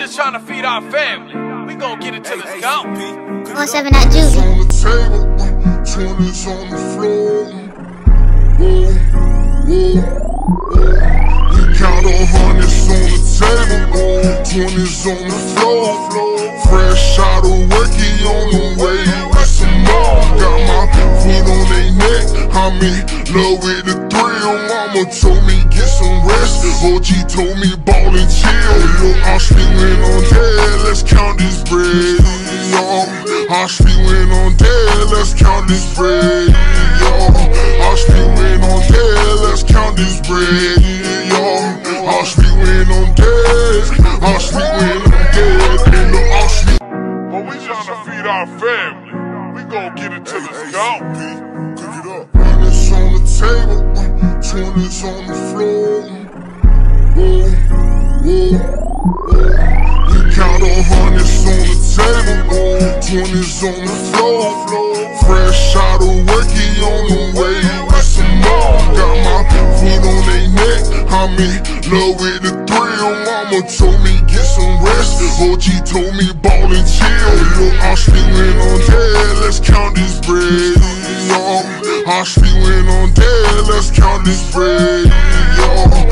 just trying to feed our family. We gon' get it till it's gone. 1-7 at Juicy. On the table, 20s on the floor. Whoa, whoa. We count on hundreds on the table, 20s on the floor. Fresh out of work, he on the way with some more. Got my foot on they neck, I'm in love with the thrill. Mama told me get some rest, OG told me ball and chill. Yo, I'm spewing on dead, let's count this bread. Yo, I'm spewing on dead, let's count this bread. Yo, I'm spewing on dead, let's count this bread. Yo, I'm spewing on dead, I'm spewing on dead. And the I'm spewing. But we tryna feed our family. We gon' get it till it's gone. Cook it up. Hundreds on the table, 20s on the floor. Whoa, whoa. We count on hundreds on the table, 20s on the floor. Fresh out of work, he on the way with some more. Got my foot on they neck, I'm in love with the thrill. Mama told me get some rest, OG told me ball and chill. Yo, I'm spewing on dead, let's count this bread. Yo, I'm spewing on dead, let's count this bread. Yo,